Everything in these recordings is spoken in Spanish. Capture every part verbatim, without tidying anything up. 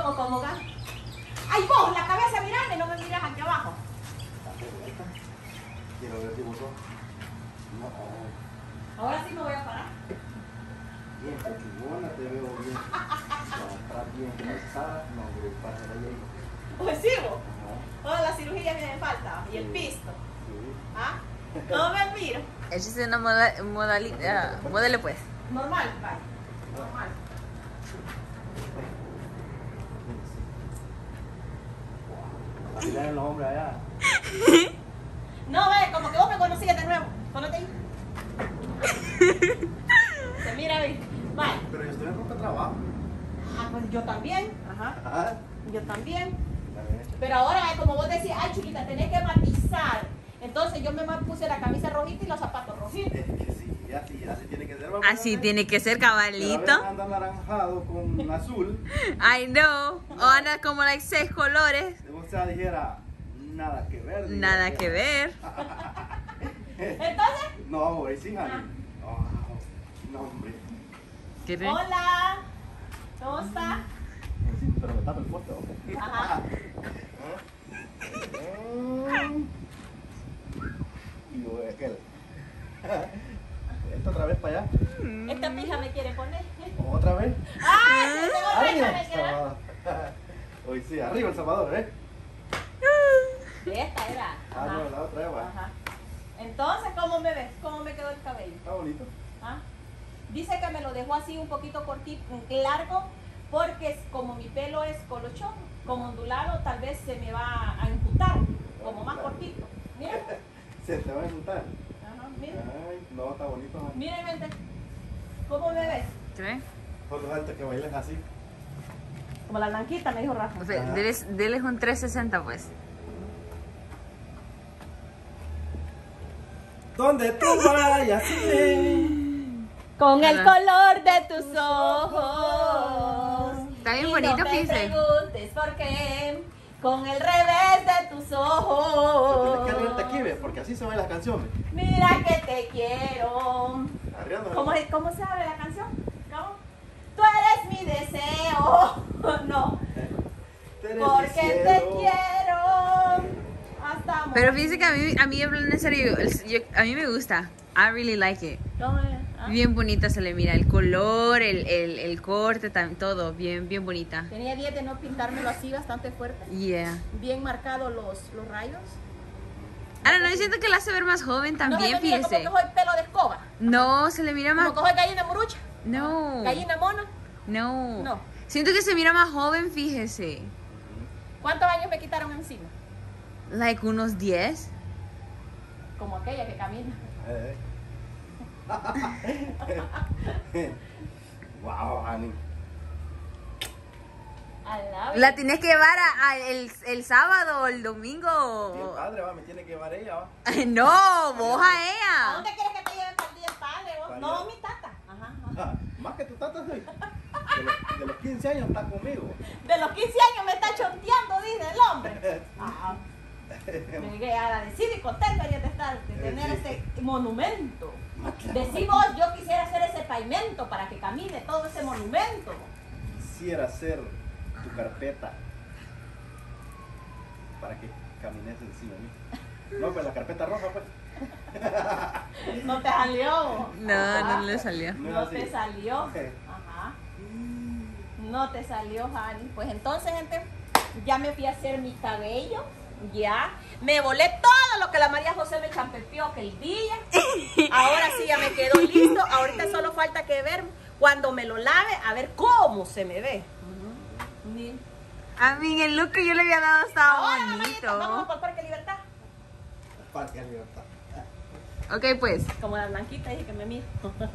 como, como acá. ¡Ay, vos! La cabeza mirando y no me miras aquí abajo. Quiero ver si vos sos. No. Ahora sí me voy a parar. Bien, cochugona, te veo bien. No, estás bien calzada. No, pero pasa de ahí. Pues sí, vos. Ajá. Todas las cirugías que me falta. Y el Sí. pisto. Sí. ¿Ah? ¿Cómo me miro? Esa es una moda, modalidad. Modelo pues. Normal, vale. Normal. Así le ven los hombres allá. No, ve, como que vos me conocías de nuevo. Ponete ahí. Se mira, ve. Vale. Pero yo estoy en ropa de trabajo. Ah, pues yo también. Ajá. Ajá. Yo también. Está bien hecho. Pero ahora, como vos decís, ay, chiquita, tenés que matizar. Entonces yo me puse la camisa rojita y los zapatos rojitos. Es que sí, así, así tiene que ser. vamos Así a ver. tiene que ser, Pero a cabalito. veces anda naranjado con azul. I know. O anda como like seis colores. O sea, dijera, nada que ver. dijera. Nada que ver. Entonces, No, güey, sí, Ah. Jani. Oh, no, hombre. ¿Qué re- hola. ¿Cómo está? Sí, pero me tapa el foto. Ajá. Y yo, aquel. Esta otra vez para allá. Esta pija me quiere poner. Otra vez. ¡Ay! Se tengo Arriba recha, me El queda. Salvador. Hoy sí, arriba El Salvador, ¿eh? Esta era. Ah, no, Ajá. la otra va. Ajá. Entonces, ¿cómo me ves? ¿Cómo me quedó el cabello? Está bonito. ¿Ah? Dice que me lo dejó así un poquito cortito, largo, porque es- como mi pelo es colochón, como ondulado, tal vez se me va a enjutar, como más cortito. Mira. Se te va a juntar. Ajá, mira. Ay, no, está bonito. Jani. Miren, vente. ¿Cómo me ves? ¿Qué? Fotos altas que bailan así. Como la blanquita, me dijo Rafa. O sea, deles, deles un trescientos sesenta pues. Donde tú vayas, sí. Con el Ajá. color de tus ojos. Está bien Y bonito, no me fíjese. preguntes por qué. Con el revés de tus ojos. Tienes que arriarte aquí, ¿ves? Porque así se ven las canciones. Mira que te quiero. Arriándose. ¿Cómo, es- ¿Cómo se abre la canción? ¿Cómo? Tú eres mi deseo. No. Tú eres mi Porque te cielo. quiero. Hasta Pero morir. fíjese que a mí, a mí hablando en serio, el- yo- a mí me gusta. I really like it. ¿Cómo es? ¿Ah? Bien bonita se le mira. El color, el, el, el corte, tam- todo. Bien, bien bonita. Tenía diez de no pintármelo así bastante fuerte. Yeah. Bien marcados los, los rayos. Ahora, no, yo siento que la hace ver más joven No se también, me mira fíjese. como que soy pelo de escoba. No, se le mira Como más. que soy gallina morucha. No. Gallina mona. No. No. Siento que se mira más joven, fíjese. ¿Cuántos años me quitaron encima? Like unos diez. Como aquella que camina. Eh. Wow, honey. Al lado. La tienes que llevar a, a el, el sábado o el Bien domingo. padre, va, me tiene que llevar ella, va. No, vos a ¿A ella. dónde quieres que te lleve para el día del padre? vos? Para No, allá. mi tata. Ajá. Ah, más que tu tata soy. De los, de los quince años está conmigo. De los quince años me está chonteando, dice el hombre. Ajá. Me quedé agradecido y contento de, estar, de tener Sí. ese monumento. Decimos, yo quisiera hacer ese pavimento para que camine todo ese monumento. Quisiera ser tu carpeta para que camines encima de mí. No, pues la carpeta roja, pues. No te salió. No, Ajá. no le salió. No No es te así. salió. Ajá. No te salió, Jani. Pues entonces, gente, ya me fui a hacer mi cabello. Ya. Me volé todo lo que la María José me champeteó aquel día. Ahora sí ya me quedó listo. Ahorita solo falta que ver cuando me lo lave, a ver cómo se me ve. Ni- A mí el look que yo le había dado estaba Ahora, mamita, vamos bonito. para el Parque Libertad. Parque de Libertad. Ok, pues. Como la blanquita dije que me mira.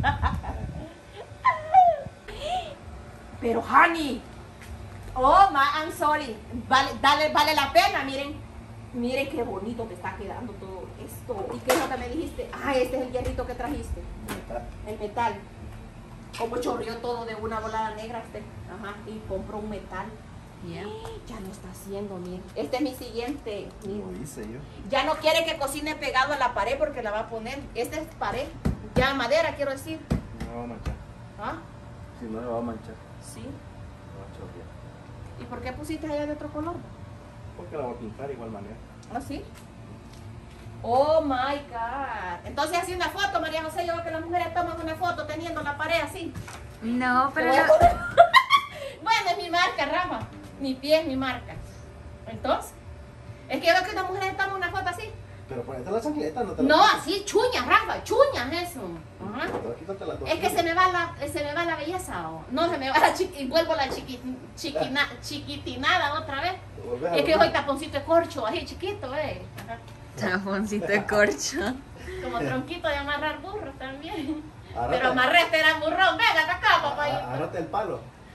Pero, honey, oh, my, I'm sorry. Vale, dale, vale la pena, miren. Miren qué bonito te está quedando todo esto. ¿Y qué es lo que me dijiste? Ah, este es el hierrito que trajiste. El metal. Como chorreó todo de una volada negra este. Ajá, y compró un metal. Yeah. Ya lo está haciendo, miren. Este es mi siguiente. miren. Lo hice yo. Ya no quiere que cocine pegado a la pared porque la va a poner. Esta es pared. Ya madera, quiero decir. No va a manchar. ¿Ah? Si no, lo va a manchar. Sí. Lo va a chorrear. ¿Y por qué pusiste allá de otro color? Porque la voy a pintar de igual manera. ¿Ah, sí? Oh my God. Entonces, así una foto, María José, yo veo que las mujeres toman una foto teniendo la pared así. No, Te pero voy a no- poner- Bueno, es mi marca, Rafa. Mi pie es mi marca. Entonces, es que yo veo que las mujeres toman una foto así. Pero ponete la chancleta, no te la No, quites. así, chuñas, Rafa, chuñas eso. Ajá. Pero quítate las dos. Es que se me va la, se me va la belleza, o no, se me va la chiqui, y vuelvo la chiqui, chiquina, chiquitinada otra vez. Te volvés a Es que doblar. hoy taponcito de corcho, así chiquito, eh. Ajá. Taponcito de corcho. Como tronquito de amarrar burros también. Agárrate- Pero amarré este era burrón, venga acá, a- a- papá. Agárrate el palo.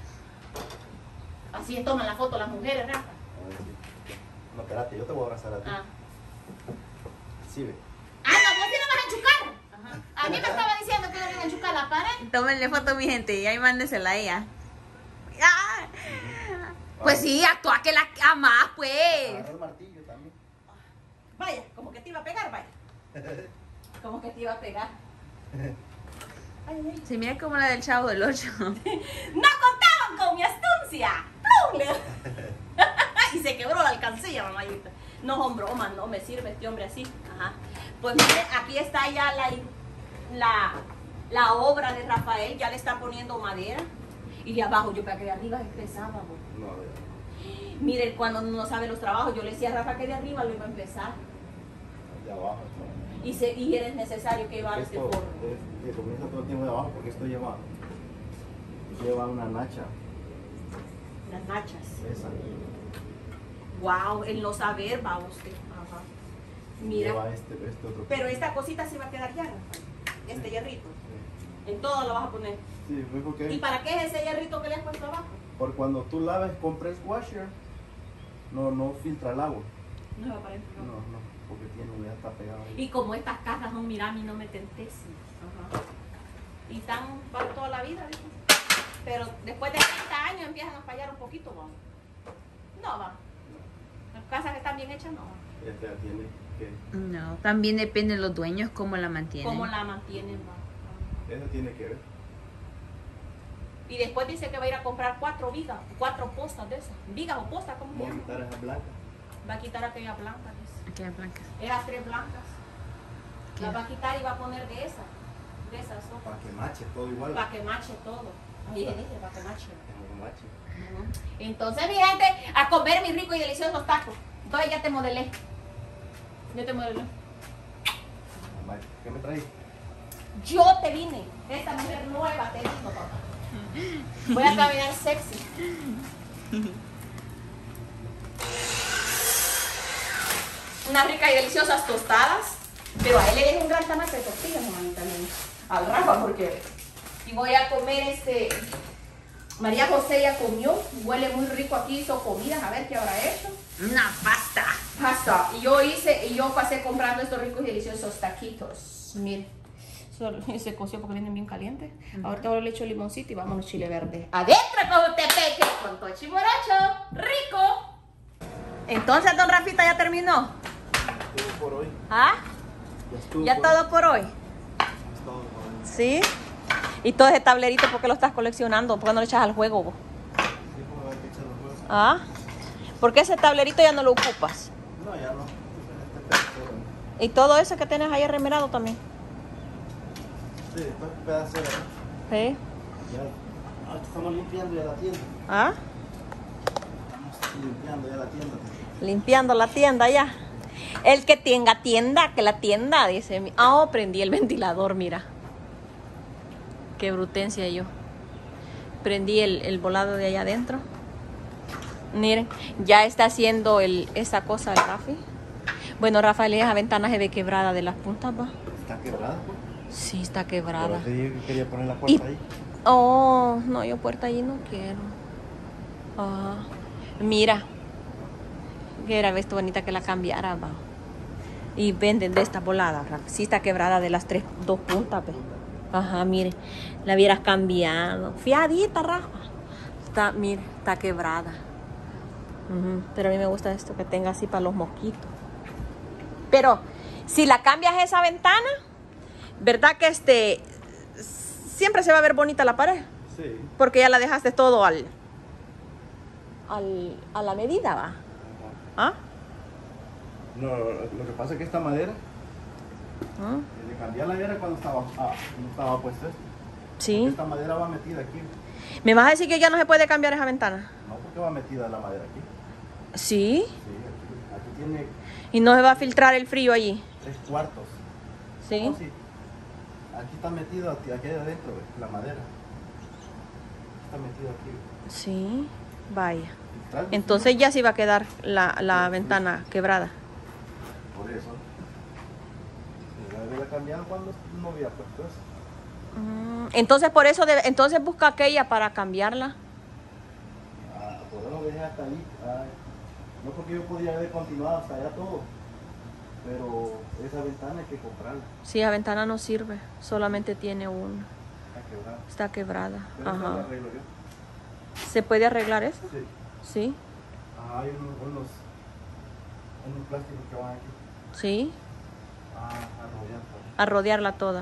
Así toman la foto las mujeres, Rafa. A ver, sí. No, espérate, yo te voy a abrazar a ti. Ah. Sí, ve. Ah, no, vos sí no vas a enchucar. Ajá. A mí me estaba diciendo que no me iba a enchucar la pared. Tómenle foto, mi gente, y ahí mándesela a ella. Ah. Pues sí, actúa que la amás, pues. Agarra el martillo también. Vaya, como que te iba a pegar, vaya. Como que te iba a pegar. Ay, ay. Se mira como la del Chavo del Ocho. ¡No contaban con mi astucia! ¡Pum! Le- y se quebró la alcancía, mamayita. No, son bromas, no me sirve este hombre así. Ajá. Pues mire, aquí está ya la, la, la obra de Rafael, ya le está poniendo madera. Y de abajo, yo para que de arriba es pesada, bo. No, de, Mire, cuando uno no sabe los trabajos, yo le decía a Rafa que de arriba lo iba a empezar. de abajo. ¿no? Y, se, y era necesario que llevara este Esto forro. es- que comienza todo el tiempo de abajo porque esto lleva, lleva una nacha. Las nachas. Esa. Wow, en no saber va usted. Ajá. Mira. Lleva este, este otro. Pero esta cosita sí va a quedar ya, este hierrito. Sí. En todo lo vas a poner. Sí, fue porque ¿Y para qué es ese hierrito que le has puesto abajo? por cuando tú laves con press washer, no, no filtra el agua. No va para adentro. No, no, porque tiene humedad, está pegada ahí. Y como estas cajas son mirami, no me tentes. Ajá. Y están para toda la vida, ¿viste? Pero después de treinta años empiezan a fallar un poquito, ¿va? No va. Las casas que están bien hechas, no va. Esta ya tiene que, No, también depende de los dueños cómo la mantienen. ¿Cómo la mantienen, va? esa tiene que ver. Y después dice que va a ir a comprar cuatro vigas, cuatro postas de esas. ¿Vigas o postas? ¿Cómo se Voy a llama? quitar esa blanca. Va a quitar aquella blanca, dice. Aquí hay blancas. Esas tres blancas. ¿Qué? Las va a quitar y va a poner de esas. De esas dos. Para que mache todo igual. Para que mache todo. Ahí le dice, para que mache. Que no mache. Ujú. Entonces, mi gente, a comer mis ricos y deliciosos tacos. Entonces ya te modelé. Yo te modelé. Mache. ¿Qué me traes? Yo te vine. Esta mujer nueva te vino, papá. Voy a caminar sexy. Unas ricas y deliciosas tostadas. Pero a él le dejo un gran tamaño de tortillas, mamita, también. Al Rafa, porque. Y voy a comer este. María José ya comió. Huele muy rico aquí, hizo comidas. A ver qué habrá hecho. Una pasta. Pasta. Y yo hice, y yo pasé comprando estos ricos y deliciosos taquitos. Mire. Solo se coció porque vienen bien calientes. Ahorita ahora le echo limoncito y vámonos chile verde. Adentro con Tepeque con todo chimorocho. Rico. Entonces, don Rafita ya terminó. Todo por hoy. ¿Ah? Ya estuvo. Ya por todo por hoy. hoy. Es todo por hoy. Sí. Y todo ese tablerito, ¿por qué lo estás coleccionando? ¿Por qué no le echas al juego vos? Sí, pues, hay que echar los huevos. ¿Ah? ¿Por qué ese tablerito ya no lo ocupas? No, ya no. Este pedazo de- Y todo eso que tienes ahí remerado también. Sí, este pedazo de. ¿Sí? Ya. Ah, estamos limpiando ya la tienda. ¿Ah? Estamos limpiando ya la tienda. Limpiando la tienda ya. El que tenga tienda, que la tienda, dice mi. Ah, oh, prendí el ventilador, mira. Qué brutencia yo. Prendí el, el volado de allá adentro. Miren, ya está haciendo el, esa cosa el Rafi. Bueno, Rafael, esa ventana se ve quebrada de las puntas, ¿va? Está quebrada. Sí, está quebrada. Pero te dije que quería poner la Y- puerta ahí. Oh, no, yo puerta allí no quiero. Ah, mira. Que era esto bonita que la cambiara, va. Y venden de esta volada, Rafa. Sí está quebrada de las tres, dos puntas, ve. Ajá, mire. La hubieras cambiado. Fiadita, Rafa. Está, mire, está quebrada. Ujú. Pero a mí me gusta esto que tenga así para los mosquitos. Pero si la cambias esa ventana, ¿verdad que este siempre se va a ver bonita la pared? Sí. Porque ya la dejaste todo al al, a la medida, va. ¿Ah? No, lo que pasa es que esta madera, ¿Ah? le cambié la madera cuando estaba, ah, no estaba puesto esto. Sí. Esta madera va metida aquí. ¿Me vas a decir que ya no se puede cambiar esa ventana? No, porque va metida la madera aquí. Sí. Sí, aquí, aquí tiene ¿Y no se va a filtrar el frío allí? tres cuartos. Sí. Oh, sí. Aquí está metido, aquí, aquí adentro, ve, la madera. Está metido aquí. Ve. Sí, vaya. Tal vez Entonces ya se iba a quedar la, la ventana quebrada. por eso. Se debe haber cambiado cuando no había puesto eso. Mm, Entonces por eso, debe- entonces busca aquella para cambiarla. Ah, por eso lo dejé hasta ahí. Ah, no porque yo podía haber continuado hasta allá todo. Pero esa ventana hay que comprarla. Sí, la ventana no sirve, solamente tiene una. Está quebrada. Está quebrada. Pero eso lo Ajá. arreglo yo. ¿Se puede arreglar eso? Sí. Sí. Ah, hay unos, unos, unos plásticos que van aquí. Sí. Ah, a rodear todo. A rodearla toda.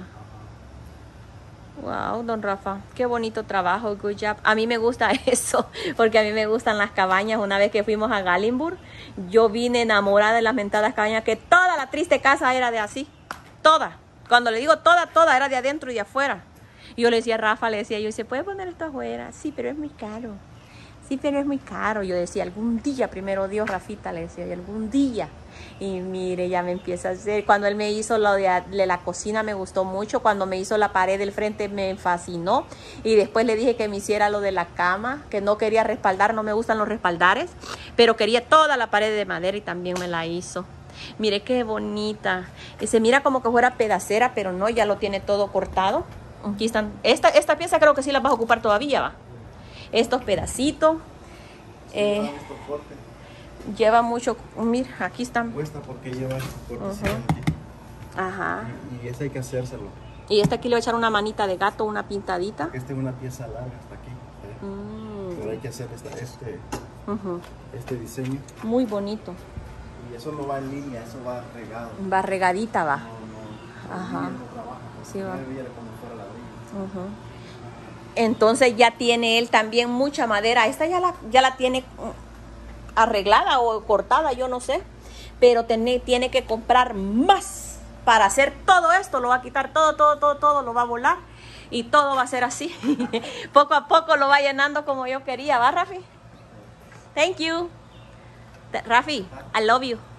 Ajá. Wow, don Rafa, qué bonito trabajo, good job. A mí me gusta eso, porque a mí me gustan las cabañas. Una vez que fuimos a Gallenburg, yo vine enamorada de las mentadas cabañas, que toda la triste casa era de así, toda. Cuando le digo toda, toda, era de adentro y de afuera. Y yo le decía a Rafa, le decía yo, ¿se puede poner esto afuera? Sí, pero es muy caro. Sí, pero es muy caro. Yo decía, algún día, primero Dios, Rafita, le decía, y algún día. Y mire, ya me empieza a hacer. Cuando él me hizo lo de, de la cocina me gustó mucho. Cuando me hizo la pared del frente me fascinó. Y después le dije que me hiciera lo de la cama, que no quería respaldar, no me gustan los respaldares. Pero quería toda la pared de madera y también me la hizo. Mire qué bonita. Y se mira como que fuera pedacera, pero no, ya lo tiene todo cortado. Aquí están. Esta, esta pieza creo que sí la vas a ocupar todavía, va. Estos pedacitos. Sí, eh, lleva estos cortes. lleva mucho. Mira, aquí están. Cuesta porque lleva estos cortes. Ujú. aquí. Ajá. Y, y ese hay que hacérselo. Y este aquí le voy a echar una manita de gato, una pintadita. Esta es una pieza larga hasta aquí. ¿eh? Mm, Pero hay que hacer esta, este, ujú. este diseño. Muy bonito. Y eso no va en línea, eso va regado. Va regadita, va. No, no. Ajá. No, no trabaja. Sí, va. No viene como fuera ladrillo. Ujú. Entonces ya tiene él también mucha madera. Esta ya la, ya la tiene mm, arreglada o cortada, yo no sé. Pero tiene, tiene que comprar más para hacer todo esto. Lo va a quitar todo, todo, todo, todo. Lo va a volar. Y todo va a ser así. Poco a poco lo va llenando como yo quería. ¿Va, Rafi? Thank you. Rafi, I love you.